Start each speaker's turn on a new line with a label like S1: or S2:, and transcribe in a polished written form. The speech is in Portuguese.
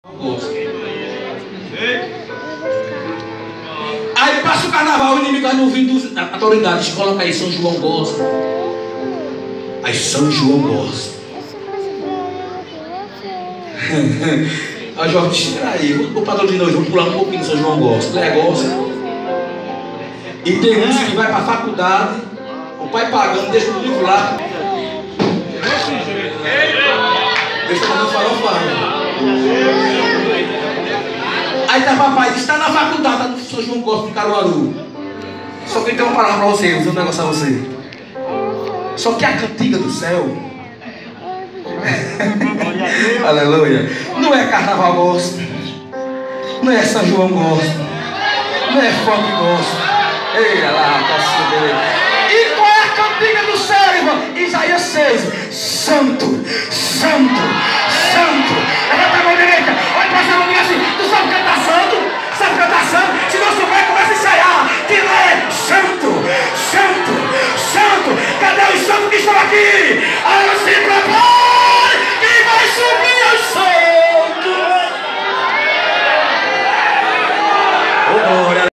S1: Aí passa o carnaval, o inimigo vai no ouvido da autoridade, coloca aí São João gosta. Aí São João gosta. A Jorge, tira aí, o padrão de nós, vamos pular um pouquinho São João gosta. Gosta. E tem uns que vai para a faculdade, o pai pagando, deixa o livro lá. Deixa eu falar. Aí tá papai, está na faculdade do São João Gosta de Caruaru. Só que tem uma palavra para você, vou fazer um negócio a você. Só que a cantiga do céu, aleluia, não é carnaval gospel, não é São João gospel, não é funk gospel. Ei, lá, e qual é a cantiga do céu, irmão? Isaías 6. Santo, santo, santo. Levanta a mão direita, olha para essa mão assim. Tu sabe cantar santo? Sabe cantar santo? Se não souber, começa a ensaiar. Que lá é santo, santo, santo. Cadê os santos que estão aqui?